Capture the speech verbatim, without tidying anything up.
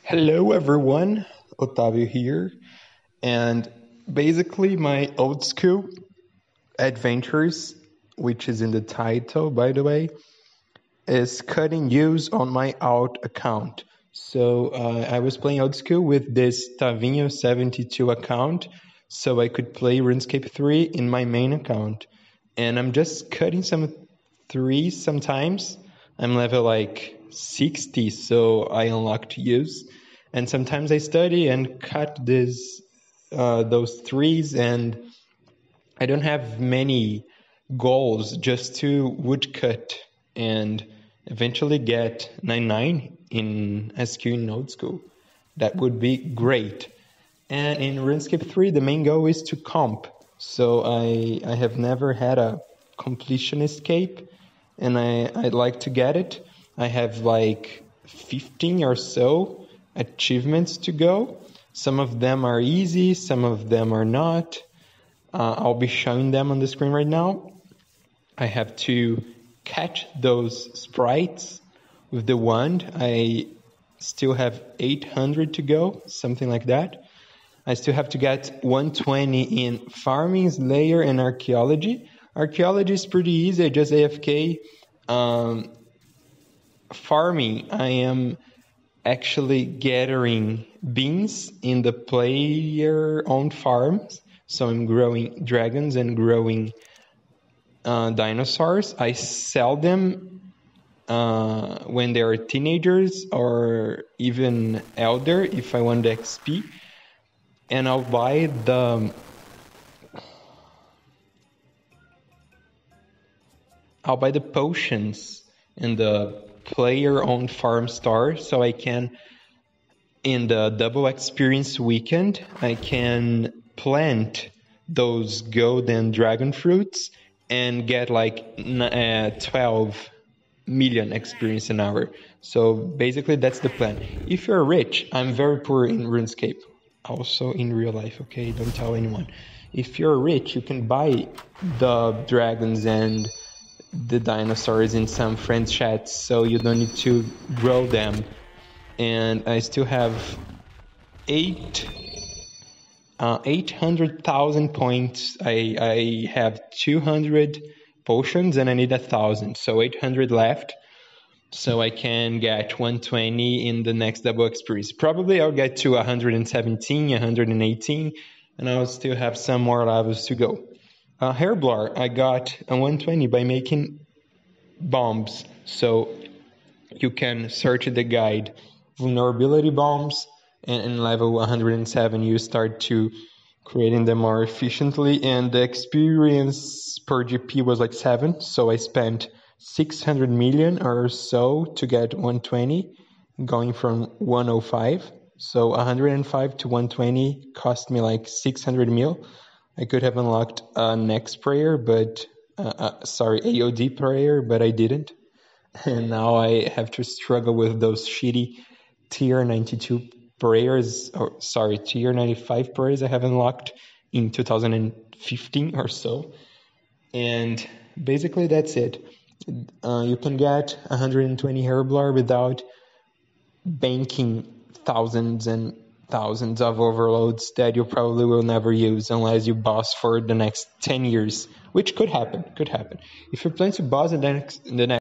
Hello everyone, Otavio here, and basically my old school adventures, which is in the title by the way, is cutting use on my alt account. So uh, I was playing old school with this Tavinho seventy-two account, so I could play RuneScape three in my main account. And I'm just cutting some threes sometimes. I'm level like sixty, so I unlocked use. And sometimes I study and cut this, uh, those threes, and I don't have many goals, just to woodcut and eventually get ninety-nine in S Q in old school. That would be great. And in RuneScape three, the main goal is to comp. So I I have never had a completion escape, and I, I'd like to get it. I have like fifteen or so achievements to go. Some of them are easy, some of them are not. Uh, I'll be showing them on the screen right now. I have to catch those sprites with the wand. I still have eight hundred to go, something like that. I still have to get one twenty in farming, slayer, and archaeology. Archaeology is pretty easy, I just A F K. Um, farming, I am actually gathering beans in the player-owned farms. So I'm growing dragons and growing uh, dinosaurs. I sell them uh, when they are teenagers or even elder if I want the X P. And I'll buy the I'll buy the potions in the player-owned farm store, so I can, in the double experience weekend, I can plant those gold and dragon fruits and get like uh, twelve million experience an hour. So basically that's the plan. If you're rich, I'm very poor in RuneScape, also in real life, okay? Don't tell anyone. If you're rich, you can buy the dragons and the dinosaurs in some friends chats, so you don't need to grow them. And I still have eight uh, eight hundred thousand points. I, I have two hundred potions and I need a thousand, so eight hundred left, so I can get one twenty in the next double experience. Probably I'll get to one hundred seventeen, one hundred eighteen, and I'll still have some more levels to go. Uh, Hairblar, I got a one twenty by making bombs. So you can search the guide, vulnerability bombs, and in level one hundred seven you start to creating them more efficiently. And the experience per G P was like seven, so I spent six hundred million or so to get one twenty, going from one oh five. So one hundred five to one twenty cost me like six hundred mil. I could have unlocked a next prayer, but uh, uh, sorry, A O D prayer, but I didn't. And now I have to struggle with those shitty tier ninety-two prayers, or sorry, tier ninety-five prayers I have unlocked in two thousand fifteen or so. And basically that's it. Uh, you can get one hundred twenty Hairblar without banking thousands and thousands of overloads that you probably will never use unless you boss for the next ten years, which could happen, could happen. If you plan to boss in the next, in the next